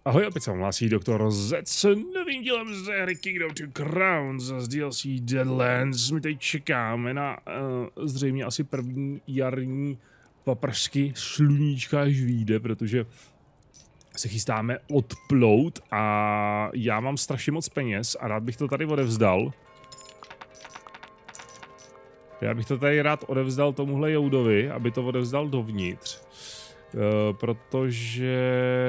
Ahoj, opět se vám hlásí doktor Z s novým dílem z hry Kingdom Two Crowns z DLC Deadlands. My teď čekáme na zřejmě asi první jarní paprsky sluníčka, až vyjde, protože se chystáme odplout a já mám strašně moc peněz a rád bych to tady odevzdal. Já bych to tady rád odevzdal tomuhle Joudovi, aby to odevzdal dovnitř. Protože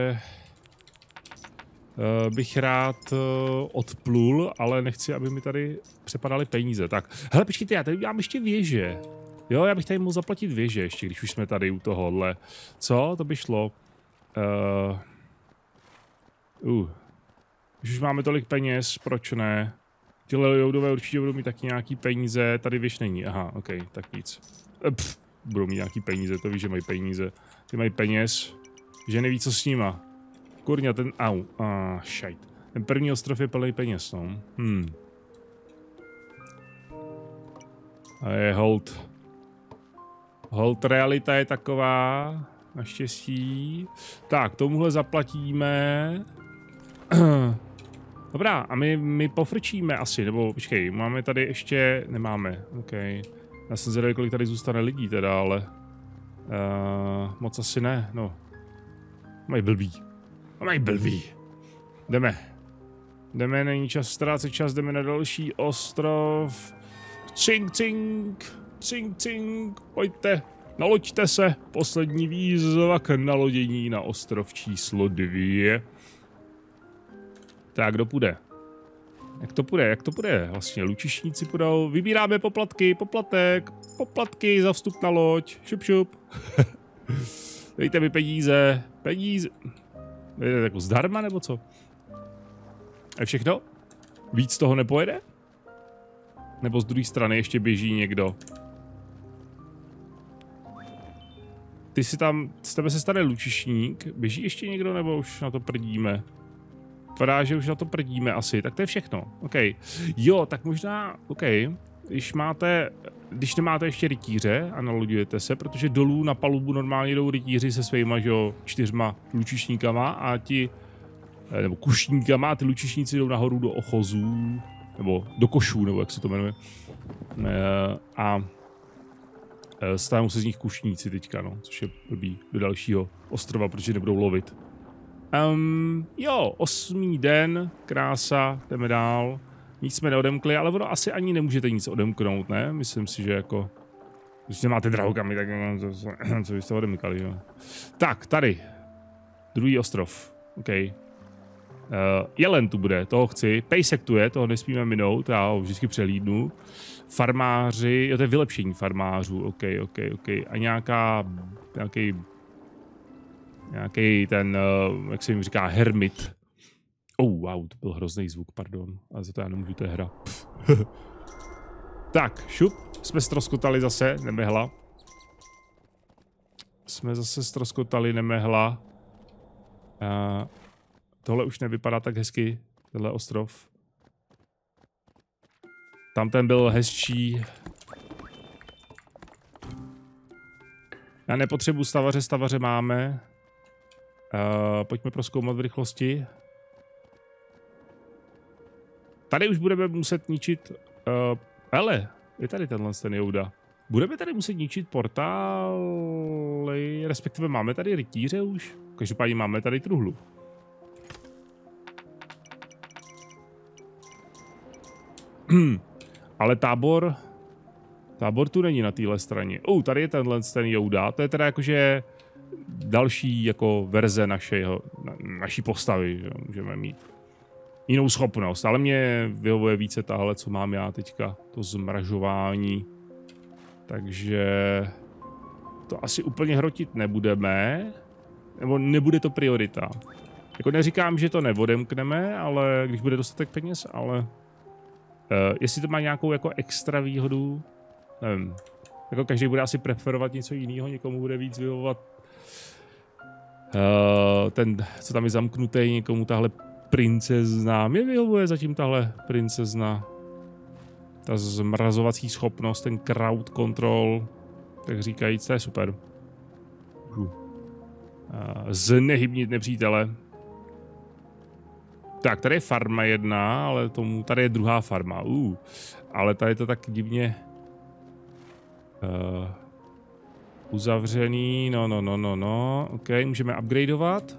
bych rád odplul, ale nechci, aby mi tady přepadaly peníze. Tak, hele, počkejte, já tady udělám ještě věže. Jo, já bych tady mohl zaplatit věže ještě, když už jsme tady u tohohle. Co? To by šlo. Už máme tolik peněz, proč ne? Tyhle Joudové určitě budou mít taky nějaký peníze, tady věž není, aha, ok, tak nic. Budou mít nějaký peníze, to víš, že mají peníze. Ty mají peněz, že neví, co s nima. Kurňa, ten, šajt. Ten první ostrov je plný peněz, no. A je hold. Hold, realita je taková, naštěstí. Tak, tomuhle zaplatíme. Dobrá, a my pofrčíme asi, nebo počkej, máme tady ještě, nemáme, ok. Já jsem zvědavý, kolik tady zůstane lidí teda, ale moc asi ne, no. Mají blbý. Jdeme, není čas ztrácet čas, jdeme na další ostrov. Cink, pojďte, naloďte se, poslední výzva k nalodění na ostrov číslo 2. Tak, kdo půjde? Jak to půjde? Vlastně lučišníci půjdou, vybíráme poplatky za vstup na loď, šup. Dejte mi peníze. Je to jako zdarma, nebo co? A všechno? Víc toho nepojede? Nebo z druhé strany ještě běží někdo? Z tebe se stane lučišník. Běží ještě někdo, nebo už na to prdíme? Vypadá, že už na to prdíme asi. Tak to je všechno. OK. Jo, tak možná, OK. Když nemáte ještě rytíře a naloďujete se, protože dolů na palubu normálně jdou rytíři se svýma, 4 lučišníkama a nebo kušníkama a ty lučišníci jdou nahoru do ochozů, nebo do košů, nebo jak se to jmenuje. A stanou se z nich kušníci teďka, no, což je blbý do dalšího ostrova, protože nebudou lovit. Jo, 8. den, krása, jdeme dál. Nic jsme neodemkli, ale ono asi ani nemůžete nic odemknout, ne? Myslím si, že jako... Když nemáte drahokamy, tak co byste odemkali, jo? Tak, tady. Druhý ostrov. OK. Jelen tu bude, toho chci. Pejsek tu je, toho nesmíme minout, já ho vždycky přehlídnu. Farmáři, jo, to je vylepšení farmářů, OK. A nějaký ten, jak se jim říká, hermit. Wow, to byl hrozný zvuk, pardon. Ale za to já nemůžu, to je hra. Tak, šup, jsme ztroskotali zase, nemehla. Tohle už nevypadá tak hezky, tenhle ostrov. Tam ten byl hezčí. Já nepotřebuji stavaře máme. Pojďme prozkoumat v rychlosti. Tady už budeme muset ničit... hele, je tady ten Jouda. Budeme tady muset ničit portály, respektive máme tady rytíře už. Každopádně máme tady truhlu. Ale tábor tu není na téhle straně. Tady je ten Jouda, to je teda jakože další jako verze naší postavy, že můžeme mít jinou schopnost, ale mě vyhovuje více tahle, co mám já teďka, to zmražování. Takže to asi úplně hrotit nebudeme, nebo nebude to priorita. Jako neříkám, že to neodemkneme, ale když bude dostatek peněz, ale jestli to má nějakou jako extra výhodu, nevím. Jako každý bude asi preferovat něco jiného, někomu bude víc vyhovovat ten, co tam je zamknutý, někomu tahle princezna. Mě vyhovuje zatím tahle princezna. Ta zmrazovací schopnost, ten crowd control, tak říkajíc, to je super. Znehybnit nepřítele. Tak, tady je farma jedna, ale tady je druhá farma. Ale tady je to tak divně uzavřený. No. OK, můžeme upgradeovat.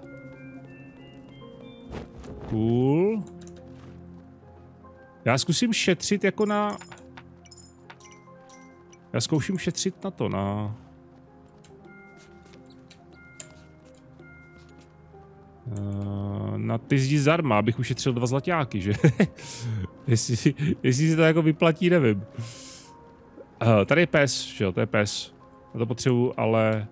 Cool. Já zkusím šetřit jako na... Já zkouším šetřit na to, na ty zdi zdarma, abych ušetřil 2 zlaťáky, že? jestli si to jako vyplatí, nevím. Tady je pes, že jo, to je pes. Na to potřebuju, ale...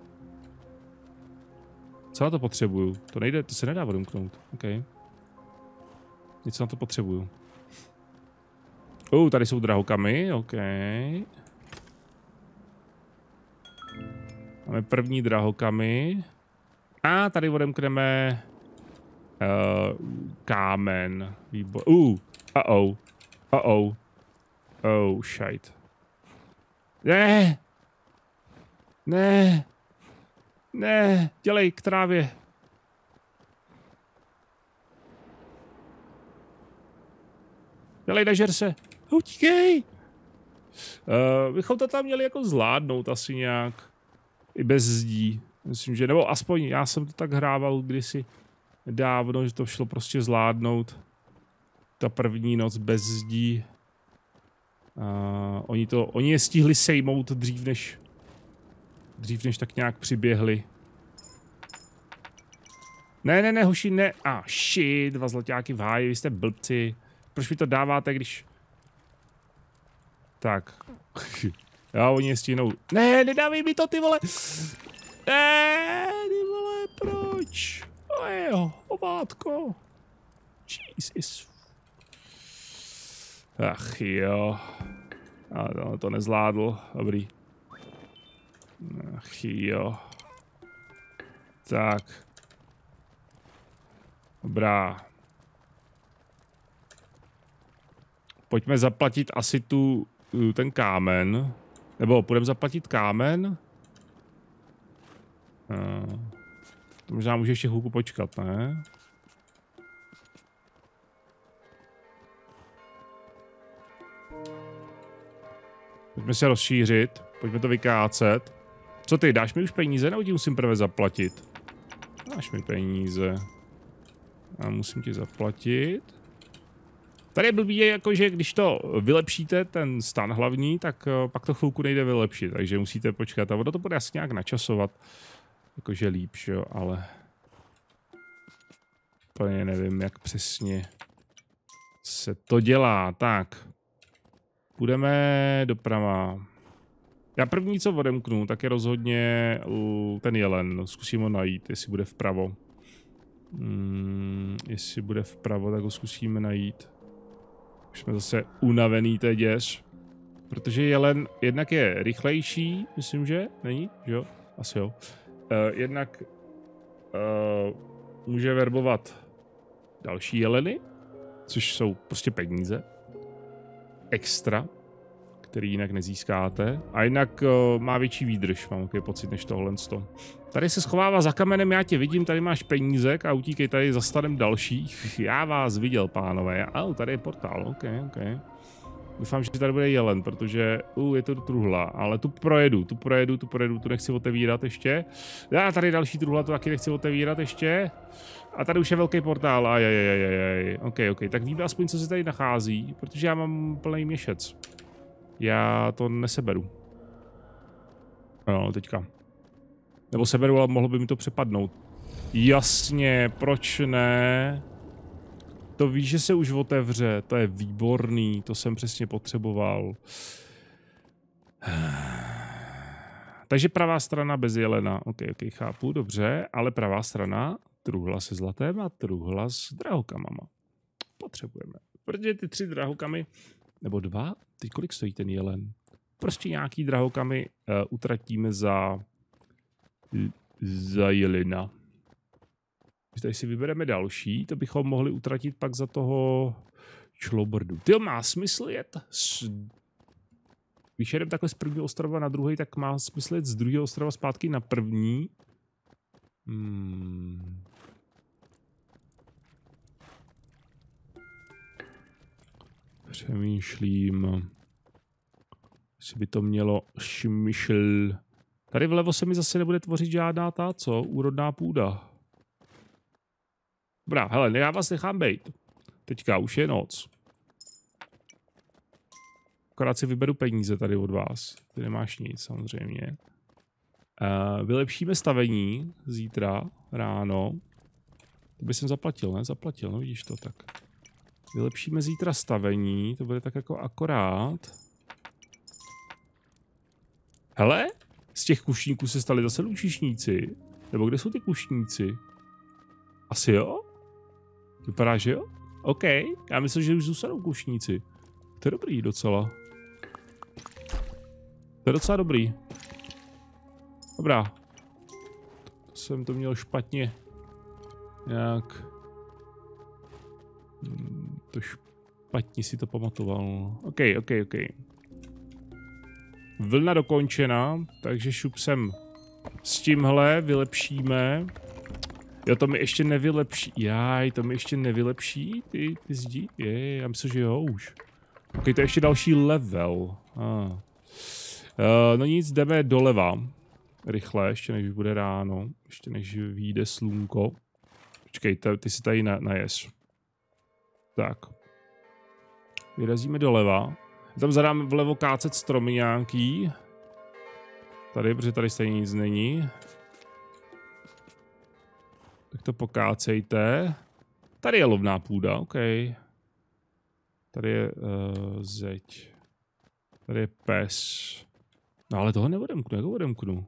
Co na to potřebuju? To nejde, to se nedá odemknout. OK. Něco na to potřebuju. Tady jsou drahokamy, OK. Máme první drahokamy. A tady odemkneme kámen. Výbor. Oh, shit. Ne, dělej k trávě. Dělej, nežer se. Utíkej. Bychom to tam měli jako zvládnout asi nějak. I bez zdí. Myslím, že, nebo aspoň já jsem to tak hrával kdysi dávno, že to šlo prostě zvládnout. Ta první noc bez zdí. Oni je stihli sejmout dřív než tak nějak přiběhli. Ne, hoši, ne. Shit, 2 zlaťáky v háji, vy jste blbci. Proč mi to dáváte, když... Tak. Jo, oni je stihnou. Ne, nedávej mi to, ty vole. Ne, ty vole, proč? Jo, ovátko. Jesus. Ach jo. To nezvládl. Dobrý. Ach jo. Tak. Dobrá. Pojďme zaplatit asi ten kámen. Nebo půjdeme zaplatit kámen? To možná může ještě chvilku počkat, ne? Pojďme se rozšířit. Pojďme to vykácet. Co ty, dáš mi už peníze, nebo ti musím prvé zaplatit? Dáš mi peníze. Já musím ti zaplatit. Tady je blbý, jakože když to vylepšíte, ten stan hlavní, tak pak to chvilku nejde vylepšit, takže musíte počkat. A ono to bude asi nějak načasovat, jakože líp, jo, ale... Úplně nevím, jak přesně se to dělá. Tak. Půjdeme doprava. Já první, co odemknu, tak je rozhodně ten jelen. Zkusím ho najít, jestli bude vpravo. Jestli bude vpravo, tak ho zkusíme najít. Už jsme zase unavený téděž. Protože jelen jednak je rychlejší, myslím, že? Není? Že jo? Asi jo. Jednak může verbovat další jeleny, což jsou prostě peníze. Extra, který jinak nezískáte. A jinak má větší výdrž, mám takový pocit, než tohle. Tady se schovává za kamenem, já tě vidím, tady máš penízek a utíkej, tady zastanem dalších. Já vás viděl, pánové. Tady je portál, OK. Doufám, že tady bude jelen, protože je to truhla, ale tu projedu, tu nechci otevírat ještě. Já tady další truhla, to taky nechci otevírat ještě. A tady už je velký portál, OK, tak víme aspoň, co se tady nachází, protože já mám plný měšec. Já to neseberu. No, teďka. Nebo seberu, ale mohlo by mi to přepadnout. Jasně, proč ne? To víš, že se už otevře, to je výborný, to jsem přesně potřeboval. Takže pravá strana bez jelena, OK, chápu, dobře, ale pravá strana, truhla se zlatem a truhla s drahokamama. Potřebujeme, protože ty 3 drahokamy, nebo 2, teď kolik stojí ten jelen? Prostě nějaký drahokamy utratíme za jelena. Tady si vybereme další, to bychom mohli utratit pak za toho člobrdu. Tyjo, má smysl jet když jedem takhle z prvního ostrova na druhý, tak má smysl jet z druhého ostrova zpátky na první. Přemýšlím. Jestli by to mělo šmyšl. Tady vlevo se mi zase nebude tvořit žádná ta, co? Úrodná půda. Dobrá, hele, já vás nechám bejt. Teďka už je noc. Akorát si vyberu peníze tady od vás. Ty nemáš nic, samozřejmě. Vylepšíme stavení zítra ráno. To by jsem zaplatil, ne? Zaplatil, no vidíš to tak. Vylepšíme zítra stavení, to bude tak jako akorát. Hele, z těch kušníků se stali zase lučišníci. Nebo kde jsou ty kušníci? Asi jo? Vypadá, že jo? OK, já myslím, že už zůstanou kušníci. To je dobrý docela. To je docela dobrý. Dobrá. To jsem to měl špatně. Jak... To špatně si to pamatoval. OK. Vlna dokončena, takže šup sem s tímhle vylepšíme. Jo, to mi ještě nevylepší. Jaj, to mi ještě nevylepší ty zdi? Já myslím, že jo už. OK, to je ještě další level. No nic, jdeme doleva. Rychle, ještě než bude ráno. Ještě než vyjde slunko. Počkej, ty si tady najez. Tak. Vyrazíme doleva. Tam zadám vlevo kácet stromy nějaký. Tady, protože tady stejně nic není. Tak to pokácejte. Tady je lovná půda, OK. Tady je zeď. Tady je pes. No ale toho neodemknu, jak ho odemknu?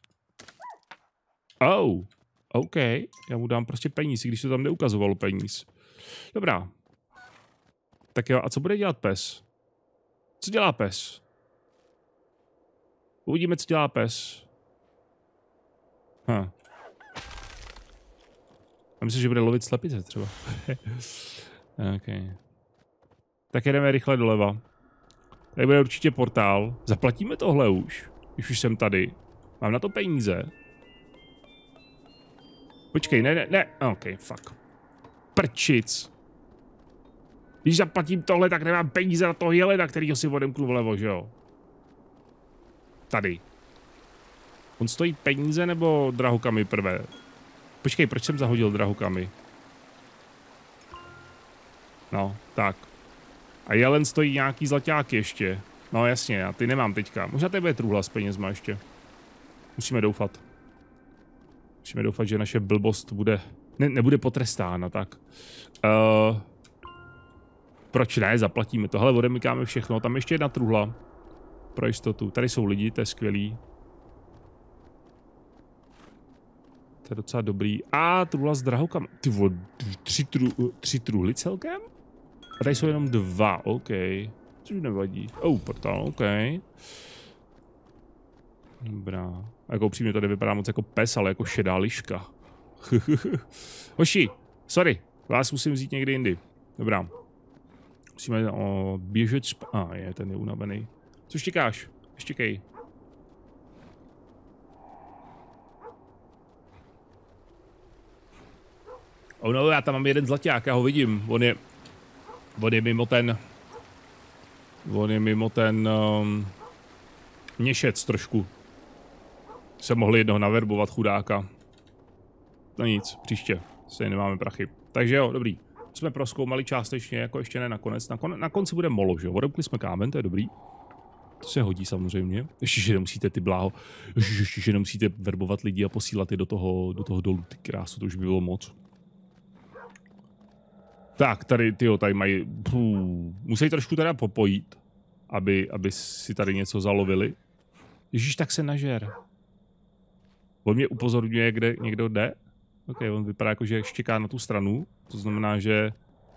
Oh, OK. Já mu dám prostě peníz, i když to tam neukazovalo peníz. Dobrá. Tak jo, a co bude dělat pes? Co dělá pes? Uvidíme, co dělá pes. Já myslím, že bude lovit slepice třeba. Okay. Tak jedeme rychle doleva. Tady bude určitě portál. Zaplatíme tohle už, když už jsem tady. Mám na to peníze. Počkej, ne. OK, fuck. Prčic. Když zaplatím tohle, tak nemám peníze na toho jelena, kterýho si odemknu vlevo, že jo? Tady. On stojí peníze nebo drahokamy prvé? Počkej, proč jsem zahodil drahokamy? No, tak. A jelen stojí nějaký zlaťák ještě. No jasně, já ty nemám teďka. Možná to bude truhla s penězma ještě. Musíme doufat. Musíme doufat, že naše blbost bude... nebude potrestána, tak. Proč ne? Zaplatíme to. Hele, odemykáme všechno. Tam ještě jedna truhla. Pro jistotu. Tady jsou lidi, to je skvělý. To je docela dobrý. A truhla s drahokam. Ty vole, tři truhly celkem? A tady jsou jenom dva, OK. Což nevadí. Portál, OK. Dobrá. Jako upřímně to nevypadá moc jako pes, ale jako šedá liška. Hoši, sorry. Vás musím vzít někdy jindy. Dobrá. Musíme běžet ten je unavený. Co štěkáš? Štěkej. No, já tam mám jeden zlaťák, já ho vidím. On je mimo ten měšec trošku. Se mohli jednoho naverbovat, chudáka. No nic, příště. Stejně nemáme prachy. Takže jo, dobrý. Jsme prozkoumali částečně, jako ještě ne nakonec. Na konci bude molo, že jo? Odemkli jsme kámen, to je dobrý. To se hodí samozřejmě. Ještě, že nemusíte ty bláho. Ještě, že nemusíte verbovat lidi a posílat je do toho dolu. Ty krásu, to už by bylo moc. Tak, tady mají... Musí trošku teda popojít, aby si tady něco zalovili. Ježíš, tak se nažer. On mě upozorňuje, kde někdo jde. OK, on vypadá jako, že štěká na tu stranu. To znamená, že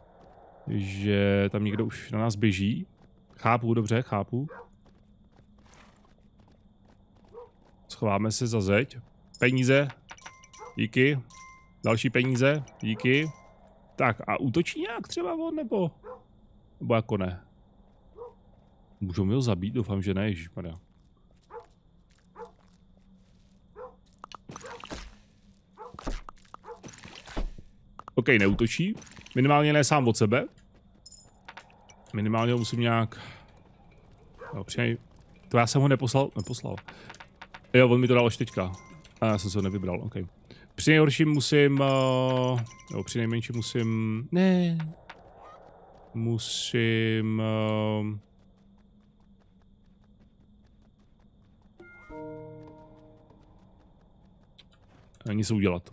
tam někdo už na nás běží. Chápu, dobře, chápu. Schováme se za zeď. Peníze. Díky. Další peníze. Díky. Tak a útočí nějak třeba on, nebo jako ne? Můžou mi ho zabít? Doufám, že ne, ježišmarja. OK, neútočí. Minimálně ne sám od sebe. Minimálně ho musím nějak... No, to já jsem ho neposlal. Jo, on mi to dal až teďka. A já jsem se ho nevybral, OK. Při nejhorším musím... jo, při nejmenším musím... Ne. Musím... něco udělat.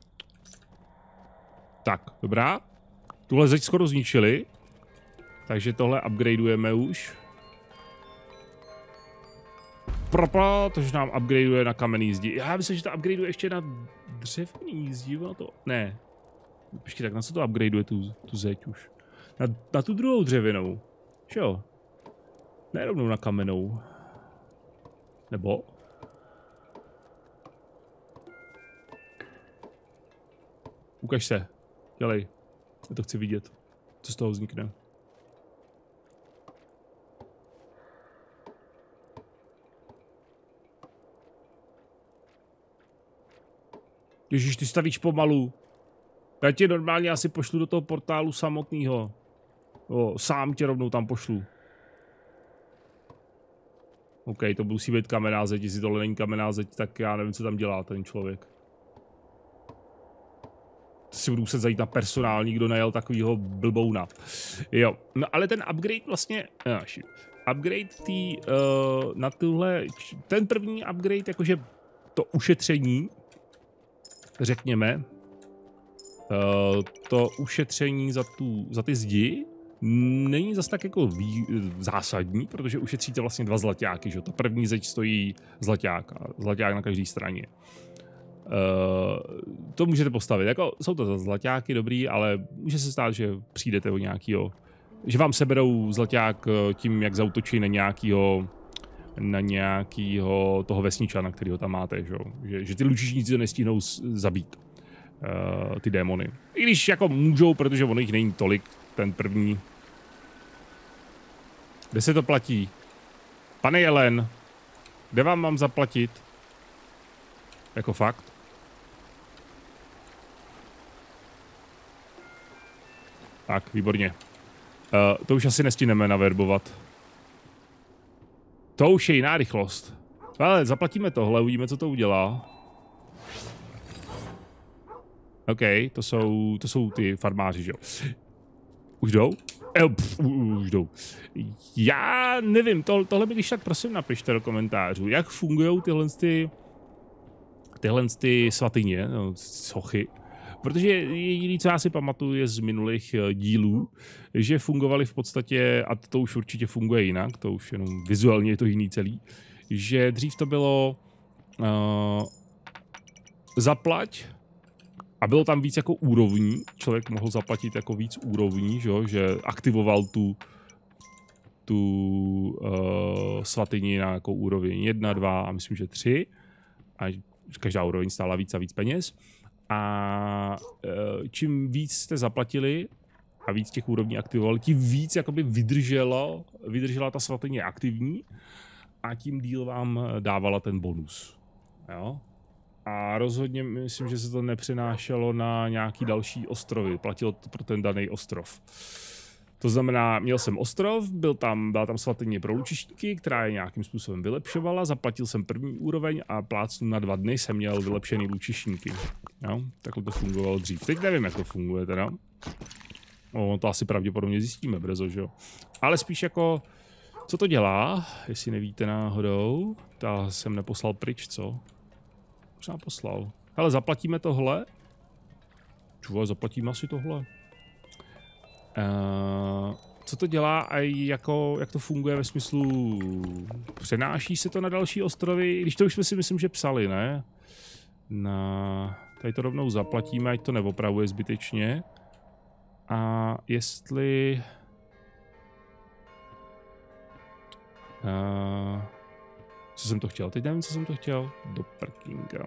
Tak, dobrá. Tuhle zeď skoro zničili. Takže tohle upgradeujeme už. Protože nám upgradeuje na kamenný zdi. Já myslím, že to upgradeuje ještě na dřevěný zdi, no to... Ne. Počkej, tak na co to upgradeuje tu zeď už? Na tu druhou dřevěnou. Jo. Ne rovnou na kamennou. Nebo? Ukaž se. Dělej. Já to chci vidět. Co z toho vznikne. Ježíš, ty stavíš pomalu. Já tě normálně asi pošlu do toho portálu samotného. Sám tě rovnou tam pošlu. OK, to musí být kamenná zeď. Jestli tohle není kamenná zeď, tak já nevím, co tam dělá ten člověk. To si budu muset zajít na personální, kdo najel takovýho blbouna. Jo, no ale ten upgrade vlastně... upgrade na tuhle... Ten první upgrade, jakože to ušetření, řekněme, to ušetření za ty zdi není zas tak jako zásadní, protože ušetříte vlastně 2 zlaťáky, že? Ta první zeď stojí zlaťák na každé straně. To můžete postavit, jako jsou to zlaťáky dobrý, ale může se stát, že přijdete o nějakýho, že vám seberou zlaťák tím, jak zautočí na nějakýho toho vesničana, kterýho tam máte, že ty lučišníci to nestihnou zabít, ty démony. I když jako můžou, protože ono jich není tolik, ten první. Kde se to platí? Pane Jelen, kde vám mám zaplatit? Jako fakt? Tak, výborně. To už asi nestihneme naverbovat. To už je jiná rychlost. Ale zaplatíme tohle, uvidíme, co to udělá. OK, to jsou ty farmáři, že jo. Už jdou? Už jdou. Já nevím, tohle mi když tak prosím napište do komentářů, jak fungují tyhle svatyně, sochy. Protože jediné, co já si pamatuju, je z minulých dílů, že fungovaly v podstatě, a to už určitě funguje jinak, to už jenom vizuálně je to jiný celý, že dřív to bylo zaplať a bylo tam víc jako úrovní, člověk mohl zaplatit jako víc úrovní, že aktivoval tu svatyni na jako úroveň 1, 2 a myslím, že 3 a každá úroveň stála víc a víc peněz. A čím víc jste zaplatili a víc těch úrovní aktivovali, tím víc jakoby vydržela ta svatyně aktivní a tím díl vám dávala ten bonus. Jo? A rozhodně myslím, že se to nepřenášelo na nějaký další ostrovy, platilo to pro ten daný ostrov. To znamená, měl jsem ostrov, byla tam svatyně pro lučišníky, která je nějakým způsobem vylepšovala, zaplatil jsem první úroveň a plácnu na 2 dny jsem měl vylepšený lučišníky. Jo? Takhle to fungovalo dřív. Teď nevím, jak to funguje teda. To asi pravděpodobně zjistíme brzo, že jo. Ale spíš jako, co to dělá, jestli nevíte náhodou. Ta jsem neposlal pryč, co? Možná poslal. Ale zaplatíme tohle. Čuva, zaplatíme asi tohle. Co to dělá a jak to funguje ve smyslu, přenáší se to na další ostrovy, když to už jsme si myslím, že psali, ne? Tady to rovnou zaplatíme, ať to neopravuje zbytečně. A jestli... co jsem to chtěl? Teď nevím, co jsem to chtěl. Do parkinga.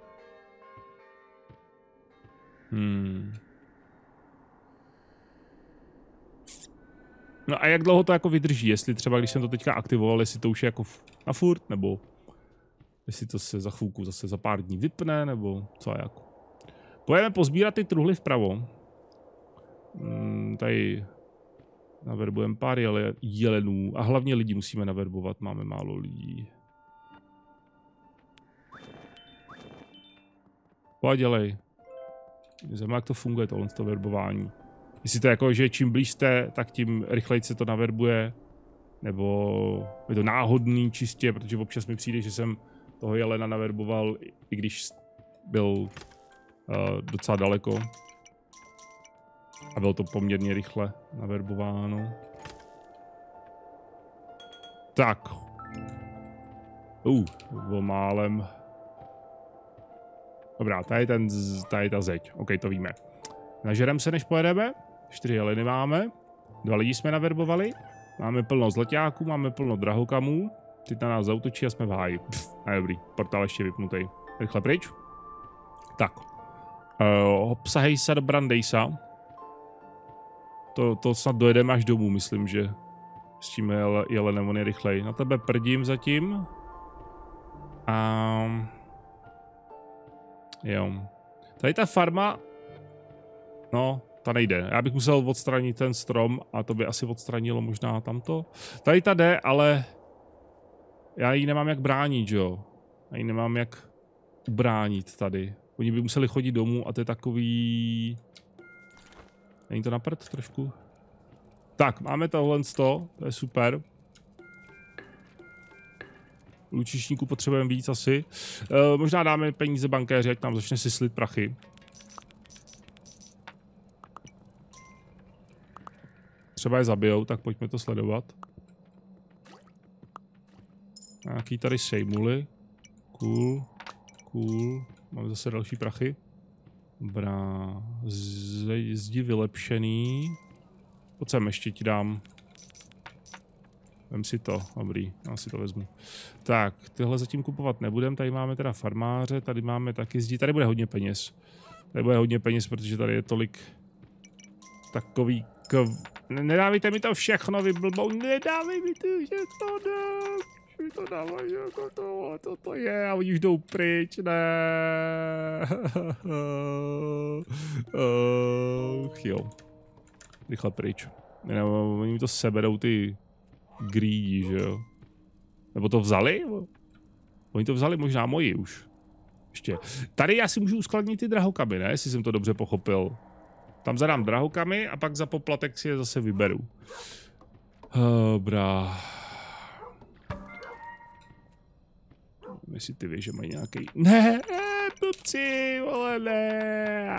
No a jak dlouho to jako vydrží? Jestli třeba, když jsem to teďka aktivoval, jestli to už je jako na furt, nebo jestli to se za chvilku zase za pár dní vypne, nebo co a jako. Pojďme pozbírat ty truhly vpravo. Tady Naverbujeme pár jelenů a hlavně lidi musíme naverbovat, máme málo lidí. Pojď, dělej. Zajímavé, jak to funguje, tohle verbování. Jestli to je jako, že čím blíž jste, tak tím rychleji se to naverbuje. Nebo je to náhodný čistě, protože občas mi přijde, že jsem toho jelena naverboval, i když byl docela daleko. A bylo to poměrně rychle naverbováno. Tak. Bylo málem. Dobrá, tady je ta zeď. OK, to víme. Nažerem se, než pojedeme. 4 jeleny máme. 2 lidi jsme naverbovali. Máme plno zlaťáků, máme plno drahokamů. Teď na nás zautočí a jsme v háji. Dobrý, portál ještě vypnutý. Rychle pryč. Tak. Obsahej se do Brandejsa. To snad dojedeme až domů, myslím, že s tím jelenem on je rychlej. Na tebe prdím zatím. Jo. Tady ta farma, no, ta nejde. Já bych musel odstranit ten strom a to by asi odstranilo možná tamto. Tady ta jde, ale já ji nemám jak bránit, jo. Já ji nemám jak ubránit tady. Oni by museli chodit domů a to je takový... Není to na prd trošku? Tak, máme tohle 100, to je super. Lučišníků potřebujeme víc asi. Možná dáme peníze bankéři, ať nám začne syslit prachy. Třeba je zabijou, tak pojďme to sledovat. Nějaký tady sejmuly. Cool. Máme zase další prachy. Dobrá. Zdi vylepšený. Pojď sem, ještě ti dám. Vem si to, dobrý, já si to vezmu. Tak, tyhle zatím kupovat nebudem, tady máme teda farmáře, tady máme taky zdi, tady bude hodně peněz. Tady bude hodně peněz, protože tady je tolik takový Nedávejte mi to všechno, vy blbou, nedávej mi to, že to dám. Mi to dávají jako to je a oni už jdou pryč, ne. Jo. Rychle pryč. Oni mi to seberou ty greedy, že jo. Nebo to vzali? Oni to vzali možná moji už. Ještě. Tady já si můžu uskladnit ty drahokamy, ne? Jestli jsem to dobře pochopil. Tam zadám drahokamy a pak za poplatek si je zase vyberu. Dobrá. Jestli ty víš, že mají nějaký... Ne, blbci, vole, ne.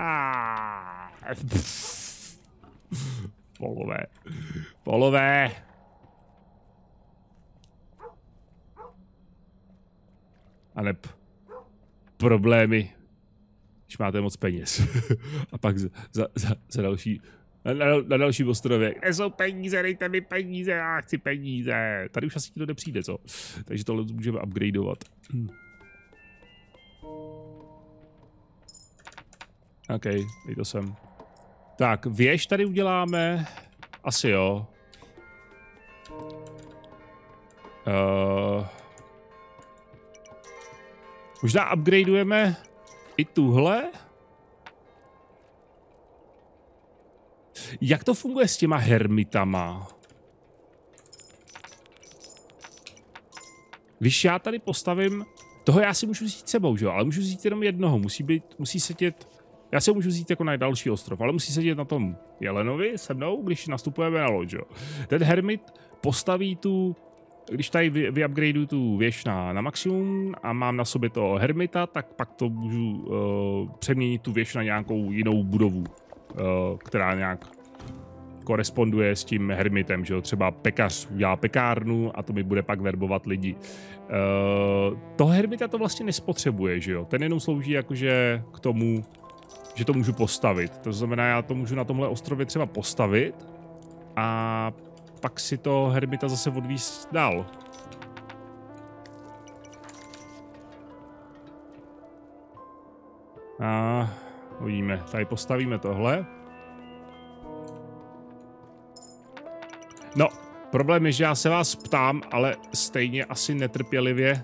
Polové. A neb problémy, když máte moc peněz. A pak za další, na dalším ostrově. Kde jsou peníze, dejte mi peníze, já chci peníze. Tady už asi to nepřijde, co? Takže tohle můžeme upgradeovat. OK, dej to sem. Tak, věž tady uděláme. Asi jo. Možná upgradeujeme i tuhle. Jak to funguje s těma hermitama? Když já tady postavím... Toho já si můžu vzít sebou, že jo? Ale můžu vzít jenom jednoho. Musí sedět... Já si ho můžu vzít jako na další ostrov, ale musí sedět na tom jelenovi se mnou, když nastupujeme na loď, jo? Ten hermit postaví tu... Když tady vyupgradeuju tu věž na maximum a mám na sobě toho hermita, tak pak to můžu přeměnit tu věž na nějakou jinou budovu, která nějak koresponduje s tím hermitem, že jo? Třeba pekař udělá pekárnu a to mi bude pak verbovat lidi. Toho hermita to vlastně nespotřebuje, že jo? Ten jenom slouží jakože k tomu, že to můžu postavit. To znamená, já to můžu na tomhle ostrově třeba postavit a pak si to hermita zase odvízt dál. A uvidíme. Tady postavíme tohle. No, problém je, že já se vás ptám, ale stejně asi netrpělivě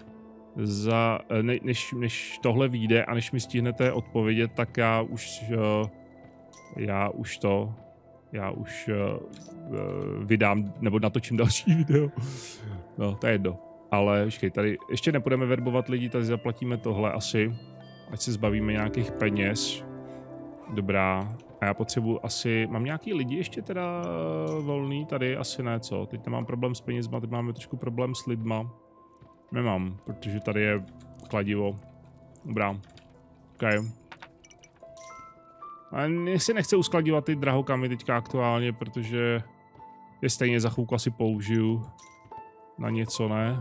než tohle vyjde a než mi stihnete odpovědět, tak já už to Já už vydám, nebo natočím další video. No, to je jedno. Ale počkej, tady ještě nepůjdeme verbovat lidi, tady zaplatíme tohle asi. Ať se zbavíme nějakých peněz. Dobrá. A já potřebuji asi... Mám nějaký lidi ještě teda volný? Tady asi ne, co? Teď nemám problém s penězma, teď máme trošku problém s lidma. Nemám, protože tady je kladivo. Dobrá. Okay. A si nechce uskladívat ty drahokamy teďka aktuálně, protože je stejně za chvilku asi použiju na něco, ne?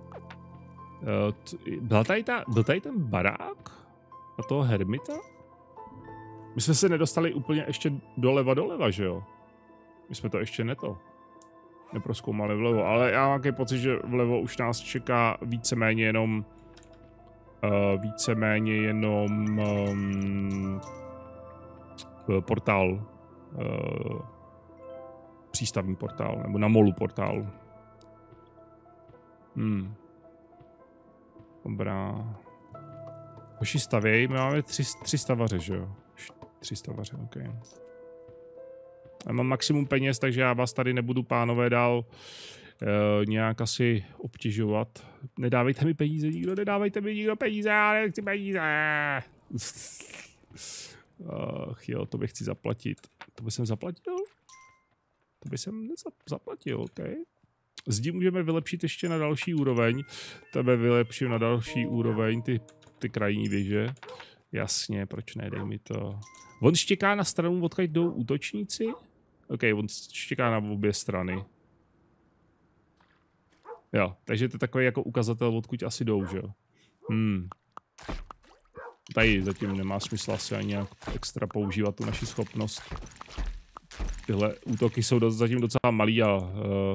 Byl tady ten barák? A toho hermita? My jsme se nedostali úplně ještě doleva, že jo? My jsme to ještě neprozkoumali vlevo, ale já mám takový pocit, že vlevo už nás čeká víceméně jenom portál, přístavní portál, nebo na molu portál. Dobrá. Hoši stavěj, my máme tři stavaře, že jo? 3 stavaře, ok. Já mám maximum peněz, takže já vás tady nebudu, pánové, dál nějak asi obtěžovat. Nedávejte mi peníze, nedávejte mi nikdo peníze, já nechci peníze. Ach jo, to bych chci zaplatit. To bych jsem zaplatil? To bych jsem zaplatil, ok. Zdi můžeme vylepšit ještě na další úroveň. Tebe vylepším na další úroveň, ty krajní věže. Jasně, proč ne, dej mi to. On štěká na stranu, odkud jdou útočníci? Ok, on štěká na obě strany. Jo, takže to je takový jako ukazatel, odkud asi jdou, že jo? Tady zatím nemá smysl asi ani nějak extra používat tu naši schopnost. Tyhle útoky jsou zatím docela malý a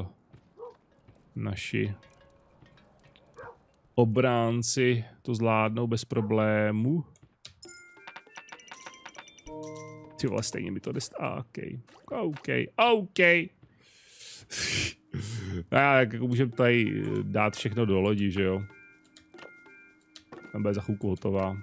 naši obránci to zvládnou bez problému. Ty vole, stejně mi to dostá. OK. A jako můžeme tady dát všechno do lodi, že jo? Tam bude za chvilku hotová.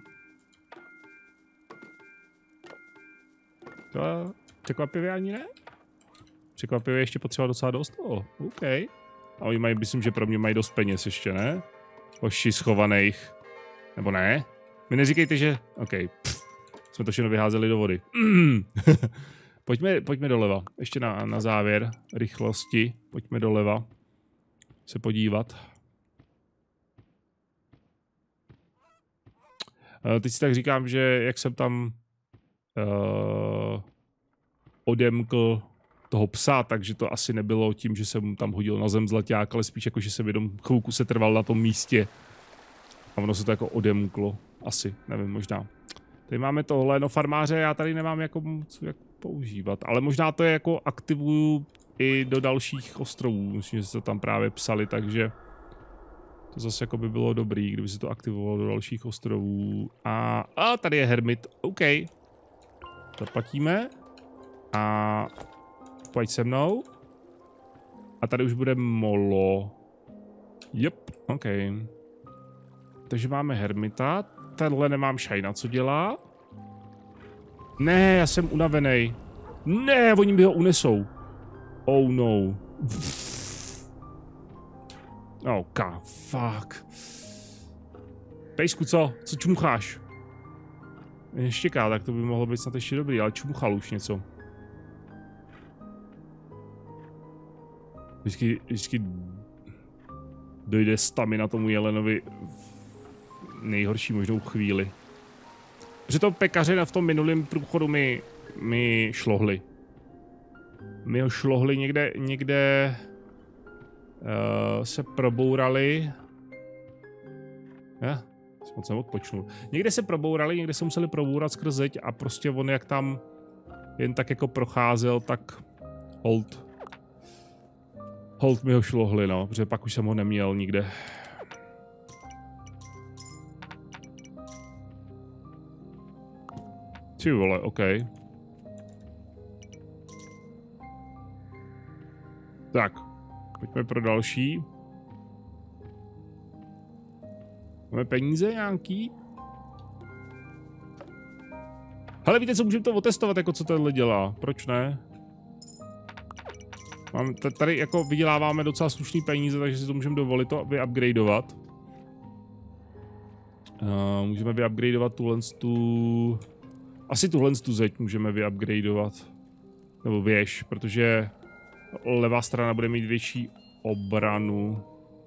To překvapivě ani ne? Překvapivě ještě potřeba docela dost toho. OK. A oni mají, myslím, že pro mě mají dost peněz ještě, ne? Hoši schovaných. Nebo ne? Mi neříkejte, že... OK. Jsme to všechno vyházeli do vody. Pojďme doleva. Ještě na závěr rychlosti. Pojďme doleva. Se podívat. Teď si tak říkám, že jak jsem tam odemkl toho psa, takže to asi nebylo tím, že jsem tam hodil na zem zlaťák, ale spíš jako, že jsem jenom chvilku se trval na tom místě. A ono se to jako odemklo. Asi, nevím, možná. Tady máme tohle, no farmáře já tady nemám jako moc jak používat, ale možná to je jako aktivuju i do dalších ostrovů, myslím, že se to tam právě psali, takže to zase jako by bylo dobrý, kdyby se to aktivovalo do dalších ostrovů. A tady je hermit, OK. Zaplatíme. A pojď se mnou. A tady už bude molo. Yep, OK. Takže máme hermita. Tenhle nemám šajna, co dělá? Ne, já jsem unavený. Ne, oni mi ho unesou. Oh no. Oh god, fuck. Pejsku, co? Co čumucháš? Neštěká, tak to by mohlo být snad ještě dobrý, ale čumuchal už něco. Vždycky dojde stamina tomu jelenovi v nejhorší možnou chvíli. Protože to pekaře v tom minulém průchodu mi šlohli. My ho šlohli někde se probourali. Já moc jsem odpočnul. Někde se probourali, někde se museli probourat skrz zeď a prostě on jak tam jen tak jako procházel, tak hold mi ho šlohli, no, protože pak už jsem ho neměl nikde. Ty vole, OK. Tak, pojďme pro další. Máme peníze nějaký? Hele, víte co, můžeme to otestovat, jako co tenhle dělá. Proč ne? Tady jako vyděláváme docela slušný peníze, takže si to můžeme dovolit to vyupgradeovat. Můžeme vyupgradeovat asi tuhle zeď můžeme vyupgradeovat. Nebo věž, protože levá strana bude mít větší obranu.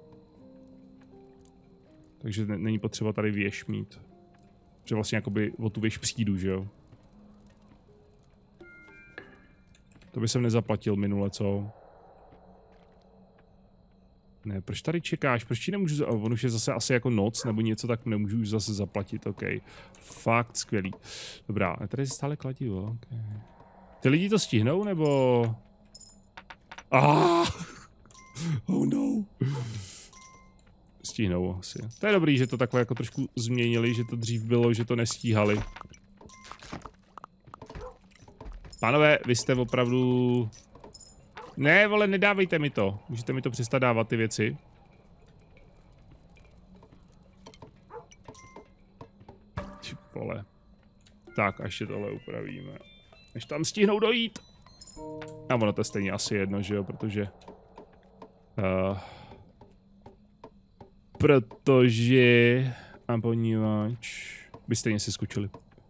Takže není potřeba tady věž mít. Že vlastně jakoby o tu věž přijdu, že jo? To by jsem nezaplatil minule, co? Ne, proč tady čekáš? Proč ti nemůžu... On už je zase asi jako noc, nebo něco, tak nemůžu už zase zaplatit, OK. Fakt skvělý. Dobrá, a tady je stále kladivo, OK. Ty lidi to stihnou, nebo... Oh no. Stihnou asi. To je dobrý, že to takhle jako trošku změnili, že to dřív bylo, že to nestíhali. Pánové, vy jste opravdu... Ne, vole, nedávejte mi to. Můžete mi to přestat dávat, ty věci. Vole. Tak, až je tohle upravíme. Než tam stihnou dojít. A ono to je stejně asi jedno, že jo, protože... Protože... A ponívač... By stejně si skočili.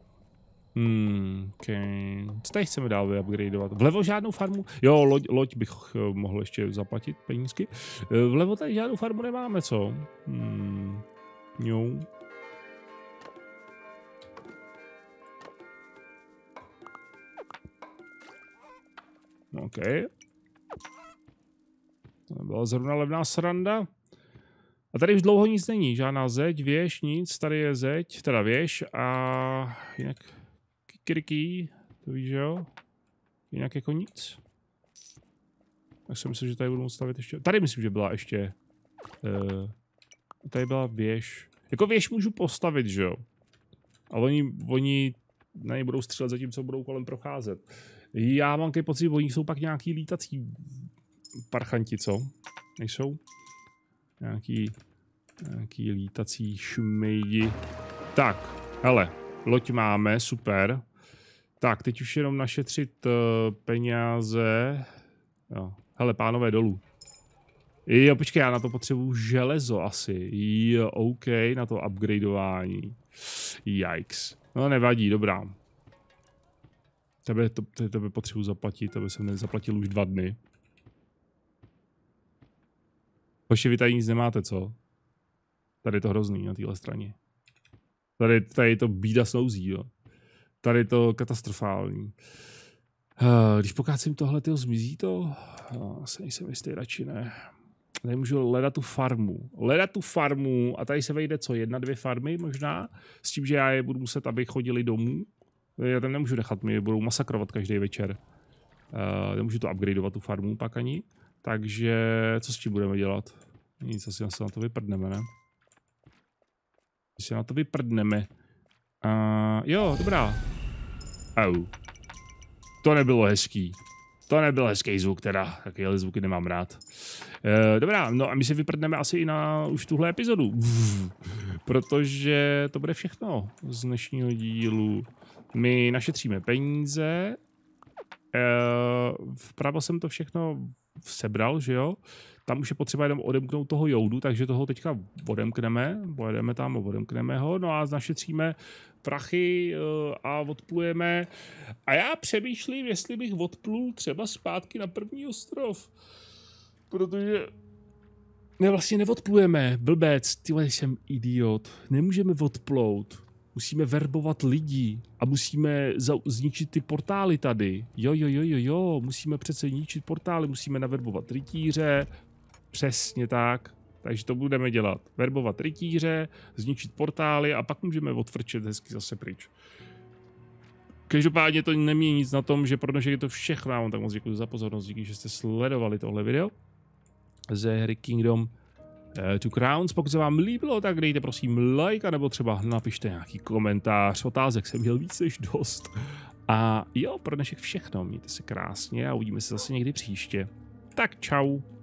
Okay. Co tady chceme dál vyupgradeovat? Vlevo žádnou farmu? Jo, loď bych mohl ještě zaplatit penízky. Vlevo tady žádnou farmu nemáme, co? Jo. OK. To nebyla zrovna levná sranda. A tady už dlouho nic není. Žádná zeď, věž, nic. Tady je zeď, teda věž a jinak... Kikiriki, to víš, že jo? Jinak jako nic. Tak si myslím, že tady budu moct stavit ještě... Tady myslím, že byla ještě... tady byla věž. Jako věž můžu postavit, že jo? A oni na ně budou střílet zatímco budou kolem procházet. Já mám takový pocit, že oni jsou pak nějaký lítací parchanti, co? Nejsou? Nějaký lítací šmejdi. Tak, hele, loď máme, super. Tak, teď už jenom našetřit peníze. Jo. Hele, pánové, dolů. Jo, počkej, já na to potřebuju železo asi. Jo, OK, na to upgradeování. Yikes. No, nevadí, dobrá. Tebe potřebuji zaplatit, tebe jsem nezaplatil už 2 dny. Hoši, vy tady nic nemáte, co? Tady je to hrozný na téhle straně. Tady je to bída slouzí, jo. Tady je to katastrofální. Když pokácím tohle, tyho zmizí to? Asi nejsem jistý, radši ne. Tady můžu hledat tu farmu. Hledat tu farmu a tady se vejde co? 1, 2 farmy možná? S tím, že já je budu muset, aby chodili domů. Já tam nemůžu nechat, mě budou masakrovat každý večer. Nemůžu to upgradeovat tu farmu pak ani. Takže co s tím budeme dělat? Nic, asi se na to vyprdneme, ne? Když se na to vyprdneme. Jo, dobrá. Au. To nebylo hezký. To nebyl hezký zvuk teda. Takovéhle zvuky nemám rád. Dobrá, no a my si vyprdneme asi i na už tuhle epizodu. Protože to bude všechno z dnešního dílu. My našetříme peníze. Vpravo jsem to všechno sebral, že jo? Tam už je potřeba jenom odemknout toho joudu, takže toho teďka odemkneme, pojedeme tam a odemkneme ho, no a našetříme prachy a odplujeme. A já přemýšlím, jestli bych odplul třeba zpátky na první ostrov, protože ne, vlastně neodplujeme, blbec, tyhle jsem idiot, nemůžeme odplout. Musíme verbovat lidi a musíme zničit ty portály tady. Jo, musíme přece zničit portály, musíme naverbovat rytíře. Přesně tak. Takže to budeme dělat. Verbovat rytíře, zničit portály a pak můžeme odfrčet hezky zase pryč. Každopádně to nemění nic na tom, že pro dnešek je to všechno. Já vám tak moc děkuji za pozornost, díky, že jste sledovali tohle video ze hry Kingdom Two Crowns. Pokud se vám líbilo, tak dejte prosím like, anebo třeba napište nějaký komentář. Otázek jsem měl víc než dost. A jo, pro dnešek všechno. Mějte se krásně a uvidíme se zase někdy příště. Tak čau.